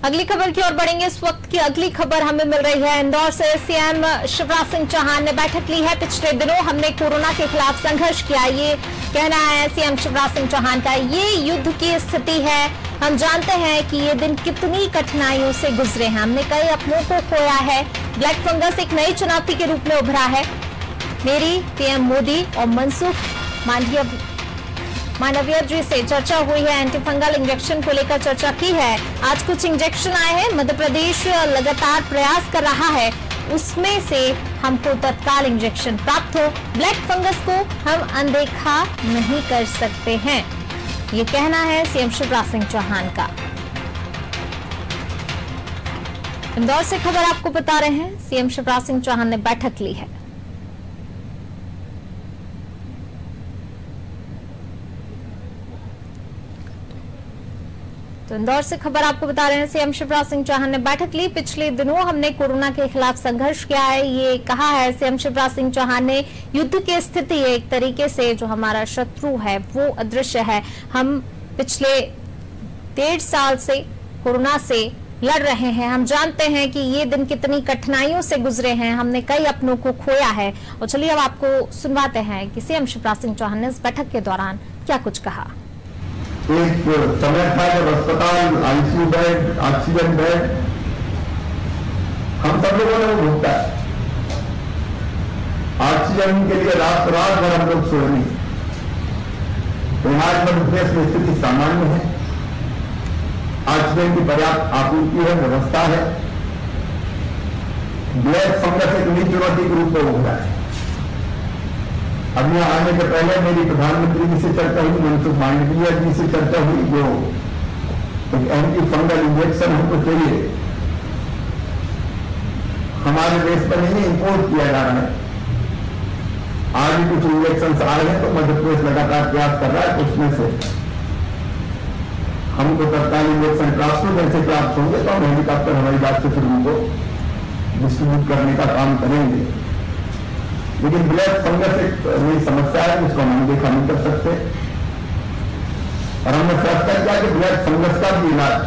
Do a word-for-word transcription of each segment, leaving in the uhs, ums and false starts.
अगली खबर की ओर बढ़ेंगे। इस वक्त की अगली खबर हमें मिल रही है इंदौर से। सीएम शिवराज सिंह चौहान ने बैठक ली है। पिछले दिनों हमने कोरोना के खिलाफ संघर्ष किया, ये कहना है सीएम शिवराज सिंह चौहान का। ये युद्ध की स्थिति है। हम जानते हैं कि ये दिन कितनी कठिनाइयों से गुजरे हैं। हमने कई अपनों को खोया है। ब्लैक फंगस एक नई चुनौती के रूप में उभरा है। मेरी पीएम मोदी और मनसुख मांडविया मानवीय जी से चर्चा हुई है। एंटी फंगल इंजेक्शन को लेकर चर्चा की है। आज कुछ इंजेक्शन आए हैं। मध्य प्रदेश लगातार प्रयास कर रहा है, उसमें से हमको तत्काल इंजेक्शन प्राप्त हो। ब्लैक फंगस को हम अनदेखा नहीं कर सकते हैं, ये कहना है सीएम शिवराज सिंह चौहान का। इंदौर से खबर आपको बता रहे हैं। सीएम शिवराज सिंह चौहान ने बैठक ली है। तो इंदौर से खबर आपको बता रहे हैं। सीएम शिवराज सिंह चौहान ने बैठक ली। पिछले दिनों हमने कोरोना के खिलाफ संघर्ष किया है, ये कहा है सीएम शिवराज सिंह चौहान ने। युद्ध की स्थिति एक तरीके से जो हमारा शत्रु है वो अदृश्य है। हम पिछले डेढ़ साल से कोरोना से लड़ रहे हैं। हम जानते हैं कि ये दिन कितनी कठिनाइयों से गुजरे हैं। हमने कई अपनों को खोया है। और चलिए अब आपको सुनवाते हैं कि सीएम शिवराज सिंह चौहान ने इस बैठक के दौरान क्या कुछ कहा। एक समय था जब अस्पताल, आईसीयू बेड, ऑक्सीजन बेड हम सब लोगों ने वो भुगता है। ऑक्सीजन के लिए रात रात भर हम लोग सोए नहीं। आज मध्य प्रदेश में स्थिति सामान्य है। ऑक्सीजन की पर्याप्त आपूर्ति है, व्यवस्था है। ब्लैक फंगस एक नई चुनौती के रूप में उभरा है। अब यहाँ आने के पहले मेरी प्रधानमंत्री जी से चर्चा हुई, मनसुख मांडविया जी से चर्चा हुई। जो एक एंटी फंगल इंजेक्शन हमको चाहिए, हमारे देश पर नहीं इंपोर्ट किया जा रहा है। आज भी कुछ इंजेक्शन आ रहे हैं, तो मध्य प्रदेश लगातार प्रयास कर रहा है। उसमें से हमको तत्काल इंजेक्शन प्राप्त हो, जैसे प्राप्त होंगे तो हम हेलीकॉप्टर हवाई जहाज से फिर उनको डिस्ट्रीब्यूट करने का काम करेंगे। लेकिन ब्लैक फंगस एक नई समस्या है, जिसको हम अनदेखा नहीं कर सकते। और हमने फैसला किया कि ब्लैक फंगस का भी इलाज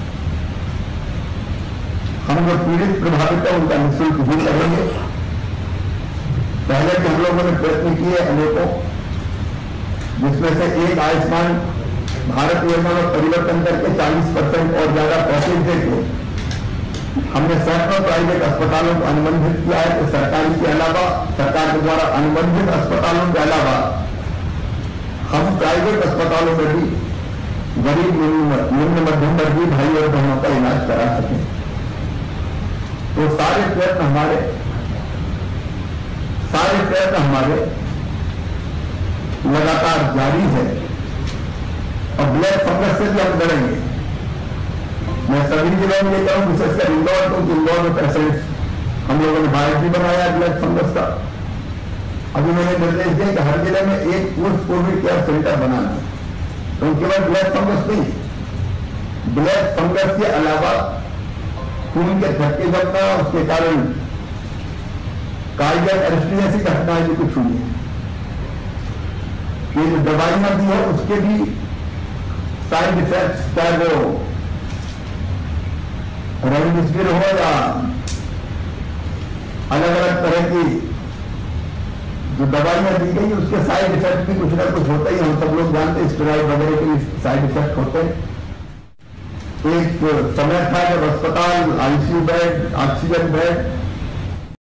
हम जो पीड़ित प्रभावित है उनका निःशुल्क भी करेंगे। पहले भी हम लोगों ने प्रयत्न किए अनेकों, जिसमें से एक आयुष्मान भारत योजना में परिवर्तन करके चालीस परसेंट और ज्यादा पैकेज देके हमने सैकड़ों प्राइवेट अस्पतालों को अनुबंधित किया है। तो सरकारी के अलावा, सरकार के द्वारा अनुबंधित अस्पतालों के अलावा हम प्राइवेट अस्पतालों में भी गरीब निम्न मध्यम वर्गीय भाई और बहनों का इलाज करा सकें। तो सारे प्रयत्न हमारे सारे प्रयत्न हमारे लगातार जारी है। और ब्लैक फंगस से भी हम लड़ेंगे। मैं सभी जिलों में ये कहूँ, विशेषकर इंदौर को, इंदौर में पेशेंट हम लोगों ने बायोट भी बनाया ब्लैक फंगस का। अभी मैंने निर्देश दिया कि हर जिले में एक पोस्ट कोविड केयर सेंटर बनाना है। तो केवल ब्लैक फंगस नहीं, ब्लैक फंगस के अलावा खून के थक्के जमना, उसके कारण कार्डियक अरेस्ट जैसी घटनाएं भी कुछ हुई है। ये जो दवाइयां दी है उसके भी साइड इफेक्ट्स, चाहे वो रेमडेसिविर हो या अलग अलग तरह की जो दवाइयां दी गई, उसके साइड इफेक्ट भी कुछ ना कुछ होता ही। हम सब लोग जानते हैं स्टेरॉइड वगैरह के साइड इफेक्ट होते हैं। एक समय था जब अस्पताल, आईसीयू बेड, ऑक्सीजन बेड